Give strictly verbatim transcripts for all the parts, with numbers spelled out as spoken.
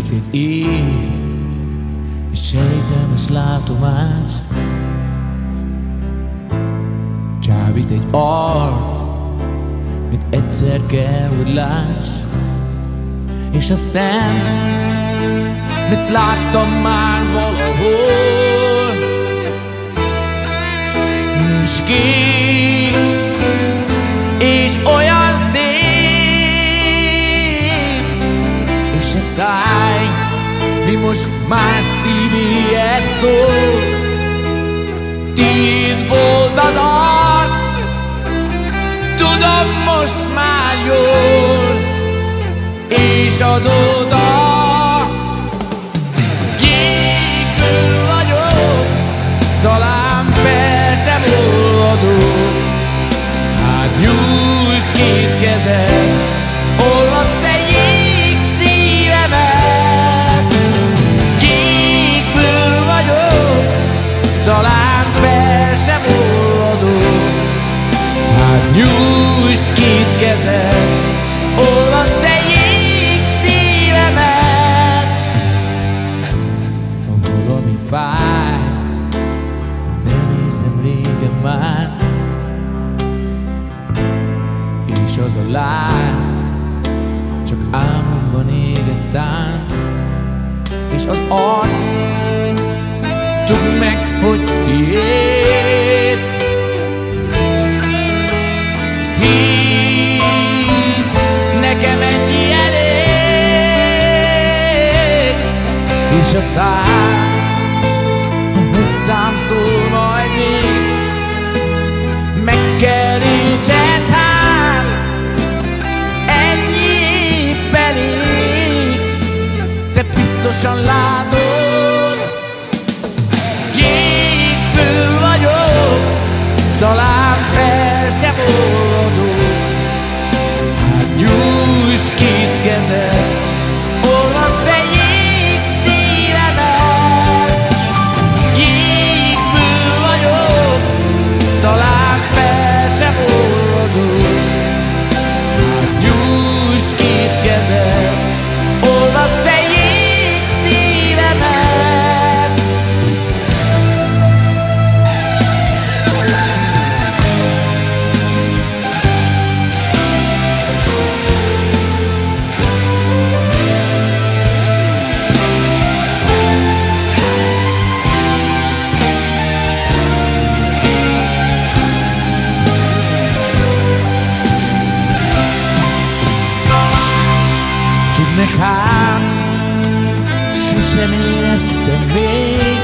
sötét éj és sejtelmes látomás, csábít egy arc, mint egyszer kell, hogy láss, és a szem, mit láttam már valahol, és kék, és olyan szép, és a száj, mi most más szívéhez szól. Tiéd volt az arc, tudom most már jól, és azóta jégből vagyok, talán fel sem olvadok. Hát nyújts két kezed, olvadd te jég szívemet. Jégből vagyok, talán fel sem olvadok. Hát nyújts két kezed, olvadd te jég szívemet. Ha valami fáj, nem érzem régen már, és az a láz csak álmomban éget tán, és az arc, tudd meg, hogy tiéd. Hív, nekem ennyi elég, és a szám, ha hozzám szól majd még, megkerítsen tán, ennyi épp elég. Te biztosan látod, jégből vagyok, talán fel sem olvadok. Hát nyújts két kezed, olvadd te jég szívemet. Jégből vagyok, talán fel sem olvadok. Hát nyújts két kezed, olvadd te jég szívemet. Tudd meg hát, sosem éreztem még,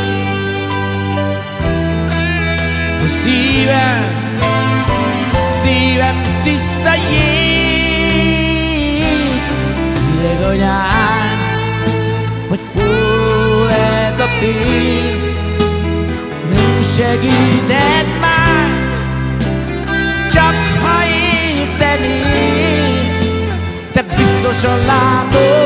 a szívem, szívem tiszta jég. Hideg a nyár, vagy forró lehet a tél, nem segített más, csak ha értenél. Te biztosan látod,